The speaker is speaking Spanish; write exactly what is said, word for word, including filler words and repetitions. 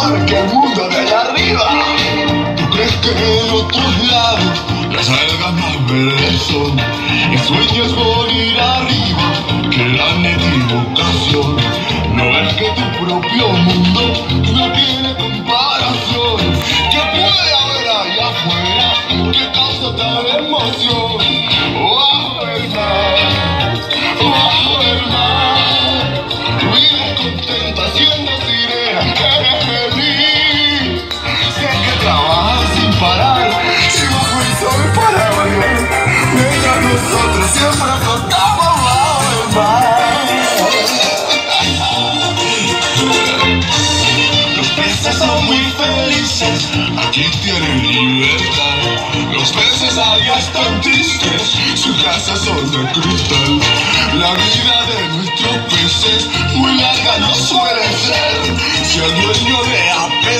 mejor que el mundo de allá arriba. ¿Tú crees que en otros lados las algas más verdes son? Y sueñas con ir arriba, qué gran equivocación. No ves que tu propio mundo no tiene comparación. ¿Qué puede haber allá afuera que causa tal emoción? Bajo el mar, bajo el mar, vives contenta siendo sirena, eres feliz. Sé que trabajas sin parar y bajo el sol para bailar, mientras nosotros siempre flotamos bajo el mar. Los peces son muy felices, aquí tienen libertad. Los peces allá están tristes, sus casas son de cristal. La vida de nuestros peces muy larga no suele ser. Si el dueño de